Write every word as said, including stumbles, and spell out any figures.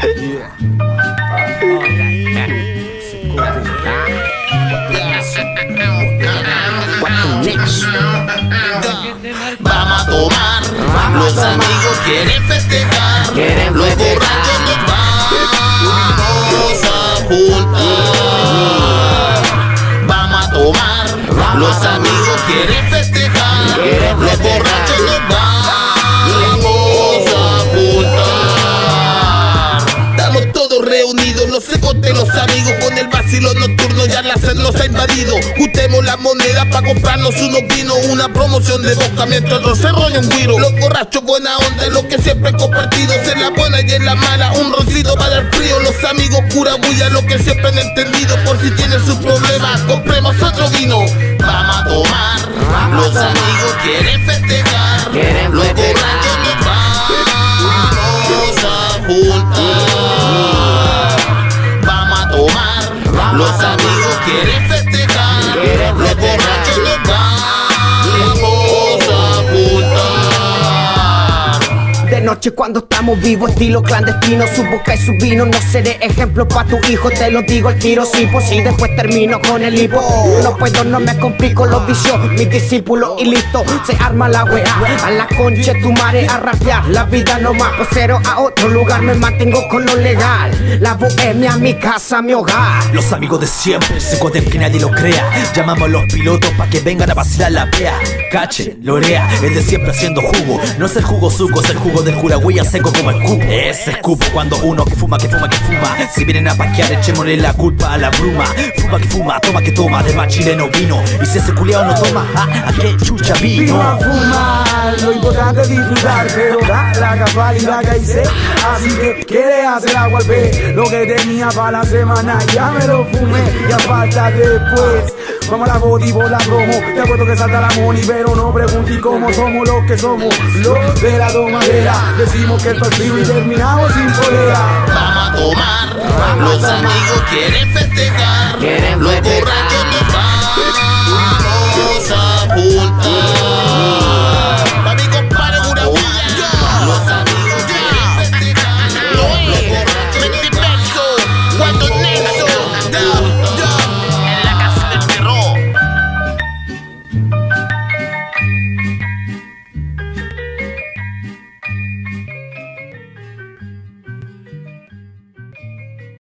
Vamos a tomar, los amigos quieren festejar, los borrachos nos vamos a juntar. Vamos a tomar, los amigos quieren festejar, los borrachos nos vamos a juntar. Estamos todos reunidos, los secos de los amigos, con el vacilo nocturno ya la sed nos ha invadido. Juntemos la moneda para comprarnos unos vinos, una promoción de boca mientras otros se rollan un guiro. Los borrachos buena onda es lo que siempre he compartido, en la buena y en la mala un roncito para dar frío. Los amigos pura bulla, lo que siempre han entendido, por si tienen sus problemas compremos otro vino. Vamos a tomar, los amigos quieren festejar, los borrachos nos vamos a juntar. Vamos a tomar, los amigos quieren festejar, los borrachos nos vamos a juntar. De noche cuando estamos vivos, estilo clandestino, su boca y su vino. No seré ejemplo pa' tu hijo, te lo digo al tiro. Sí, pues sí, después termino con el hipo. No puedo, no me complico los vicios, mis discípulos y listo. Se arma la weá, a la concha tu madre a rapear. La vida no más, cero a otro lugar, me mantengo con lo legal. La bohemia, mi casa, mi hogar. Los amigos de siempre, se coden que nadie lo crea. Llamamos a los pilotos pa' que vengan a vacilar la pea. Cache, lorea, el de siempre haciendo jugo. No es el jugo suco, es el jugo del curagüilla seco como el cupo. Ese escupo cuando uno que fuma, que fuma, que fuma. Si vienen a paquear, echémosle la culpa a la bruma. Fuma que fuma, toma que toma, de más chileno vino. Y si ese culiao no toma, ¿a, a qué chucha vino? Vino a fumar, lo importante es disfrutar, pero da la casualidad que hice. Así que quiere hacer agua al pe. Lo que tenía para la semana ya me lo fumé. Ya falta después. Vamos a la body por la promo. Te apuesto que salta la money, pero no preguntes cómo somos los que somos. Los de la tomadera. Decimos que esto es frío y terminamos sin polera. Vamos a tomar, los amigos quieren festejar, los borrachos